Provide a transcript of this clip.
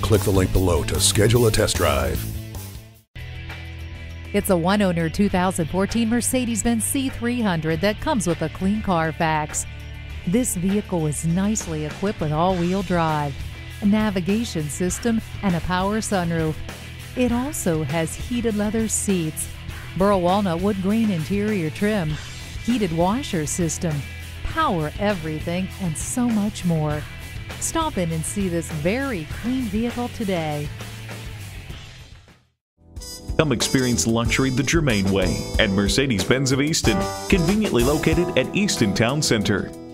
click the link below to schedule a test drive. It's a one-owner 2014 Mercedes-Benz C300 that comes with a clean Carfax. This vehicle is nicely equipped with all-wheel drive, a navigation system, and a power sunroof. It also has heated leather seats, burl walnut wood grain interior trim, heated washer system, power everything, and so much more. Stop in and see this very clean vehicle today. Come experience luxury the Germain way at Mercedes-Benz of Easton, conveniently located at Easton Town Center.